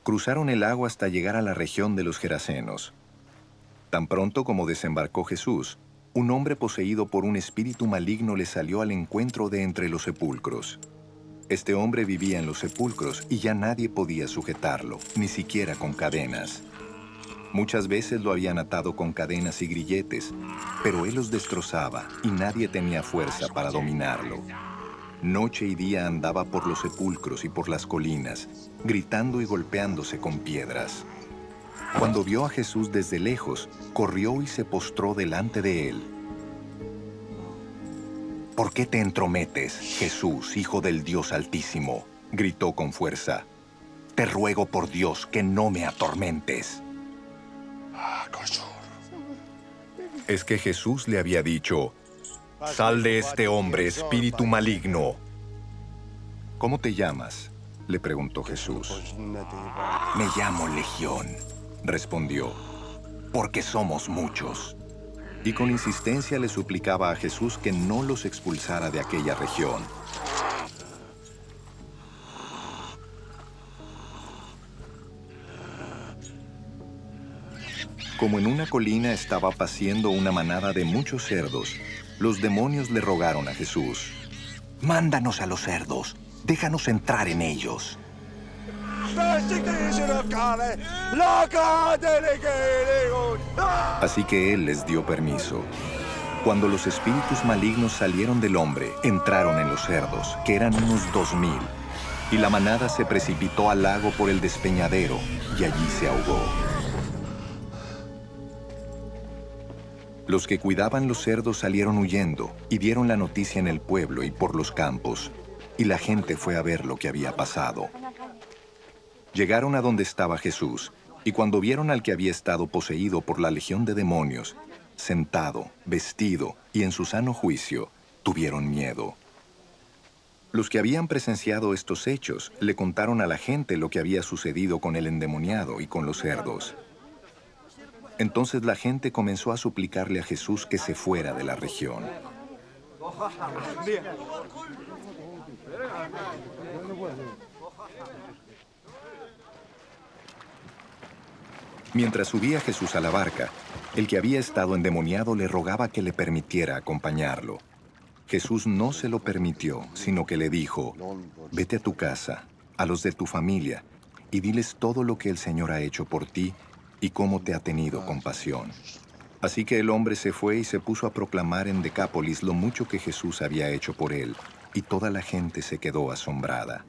Cruzaron el agua hasta llegar a la región de los Gerasenos. Tan pronto como desembarcó Jesús, un hombre poseído por un espíritu maligno le salió al encuentro de entre los sepulcros. Este hombre vivía en los sepulcros y ya nadie podía sujetarlo, ni siquiera con cadenas. Muchas veces lo habían atado con cadenas y grilletes, pero él los destrozaba y nadie tenía fuerza para dominarlo. Noche y día andaba por los sepulcros y por las colinas, gritando y golpeándose con piedras. Cuando vio a Jesús desde lejos, corrió y se postró delante de él. «¿Por qué te entrometes, Jesús, Hijo del Dios Altísimo?», gritó con fuerza. «Te ruego por Dios que no me atormentes». Es que Jesús le había dicho: «Sal de este hombre, espíritu maligno». «¿Cómo te llamas?», le preguntó Jesús. «Me llamo Legión», respondió, «porque somos muchos». Y con insistencia le suplicaba a Jesús que no los expulsara de aquella región. Como en una colina estaba paciendo una manada de muchos cerdos, los demonios le rogaron a Jesús: «Mándanos a los cerdos, déjanos entrar en ellos». Así que él les dio permiso. Cuando los espíritus malignos salieron del hombre, entraron en los cerdos, que eran unos 2000, y la manada se precipitó al lago por el despeñadero, y allí se ahogó. Los que cuidaban los cerdos salieron huyendo y dieron la noticia en el pueblo y por los campos, y la gente fue a ver lo que había pasado. Llegaron a donde estaba Jesús, y cuando vieron al que había estado poseído por la legión de demonios, sentado, vestido y en su sano juicio, tuvieron miedo. Los que habían presenciado estos hechos le contaron a la gente lo que había sucedido con el endemoniado y con los cerdos. Entonces la gente comenzó a suplicarle a Jesús que se fuera de la región. Mientras subía Jesús a la barca, el que había estado endemoniado le rogaba que le permitiera acompañarlo. Jesús no se lo permitió, sino que le dijo: «Vete a tu casa, a los de tu familia, y diles todo lo que el Señor ha hecho por ti y cómo te ha tenido compasión». Así que el hombre se fue y se puso a proclamar en Decápolis lo mucho que Jesús había hecho por él, y toda la gente se quedó asombrada.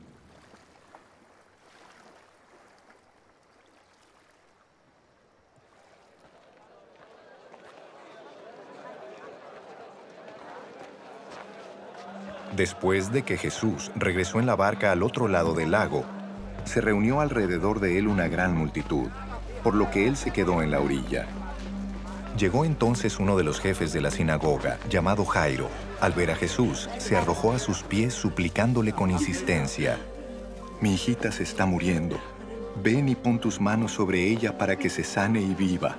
Después de que Jesús regresó en la barca al otro lado del lago, se reunió alrededor de él una gran multitud, por lo que él se quedó en la orilla. Llegó entonces uno de los jefes de la sinagoga, llamado Jairo. Al ver a Jesús, se arrojó a sus pies suplicándole con insistencia: «Mi hijita se está muriendo. Ven y pon tus manos sobre ella para que se sane y viva».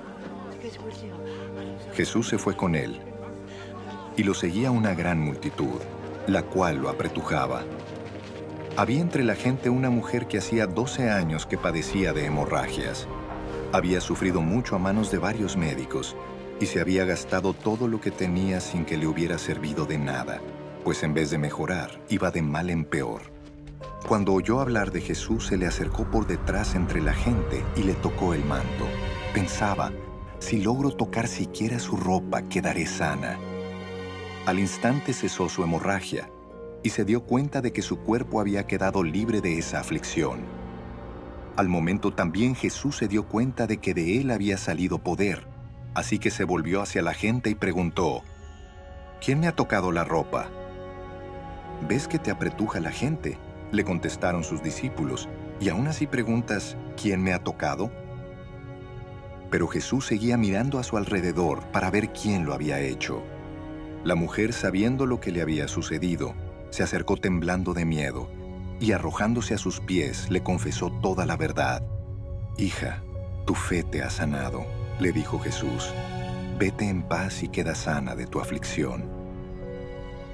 Jesús se fue con él, y lo seguía una gran multitud, la cual lo apretujaba. Había entre la gente una mujer que hacía 12 años que padecía de hemorragias. Había sufrido mucho a manos de varios médicos y se había gastado todo lo que tenía sin que le hubiera servido de nada, pues en vez de mejorar, iba de mal en peor. Cuando oyó hablar de Jesús, se le acercó por detrás entre la gente y le tocó el manto. Pensaba: «Si logro tocar siquiera su ropa, quedaré sana». Al instante cesó su hemorragia y se dio cuenta de que su cuerpo había quedado libre de esa aflicción. Al momento también Jesús se dio cuenta de que de él había salido poder, así que se volvió hacia la gente y preguntó: «¿Quién me ha tocado la ropa?». «¿Ves que te apretuja la gente?», le contestaron sus discípulos, «y aún así preguntas: ¿quién me ha tocado?». Pero Jesús seguía mirando a su alrededor para ver quién lo había hecho. La mujer, sabiendo lo que le había sucedido, se acercó temblando de miedo y arrojándose a sus pies le confesó toda la verdad. «Hija, tu fe te ha sanado», le dijo Jesús. «Vete en paz y queda sana de tu aflicción».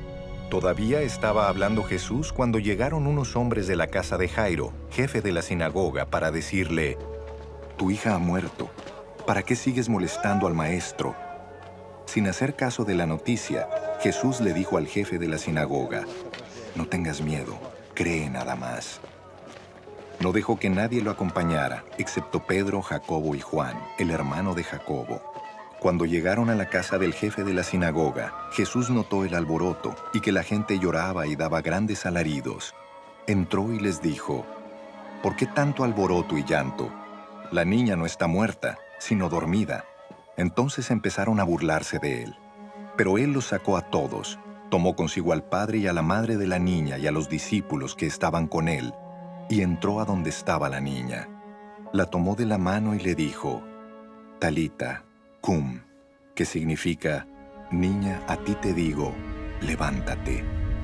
Todavía estaba hablando Jesús cuando llegaron unos hombres de la casa de Jairo, jefe de la sinagoga, para decirle: «Tu hija ha muerto. ¿Para qué sigues molestando al maestro?». Sin hacer caso de la noticia, Jesús le dijo al jefe de la sinagoga: «No tengas miedo, cree nada más». No dejó que nadie lo acompañara, excepto Pedro, Jacobo y Juan, el hermano de Jacobo. Cuando llegaron a la casa del jefe de la sinagoga, Jesús notó el alboroto y que la gente lloraba y daba grandes alaridos. Entró y les dijo: «¿Por qué tanto alboroto y llanto? La niña no está muerta, sino dormida». Entonces empezaron a burlarse de él. Pero él los sacó a todos, tomó consigo al padre y a la madre de la niña y a los discípulos que estaban con él, y entró a donde estaba la niña. La tomó de la mano y le dijo: «Talita cum», que significa: «Niña, a ti te digo, levántate».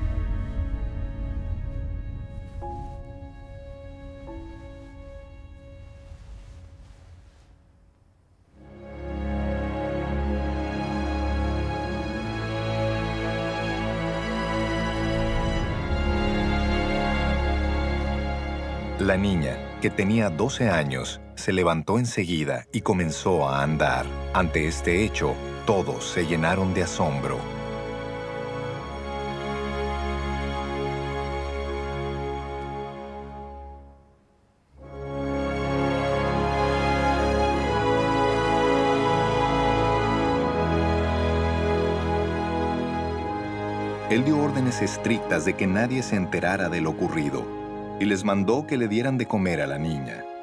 La niña, que tenía 12 años, se levantó enseguida y comenzó a andar. Ante este hecho, todos se llenaron de asombro. Él dio órdenes estrictas de que nadie se enterara de lo ocurrido, y les mandó que le dieran de comer a la niña.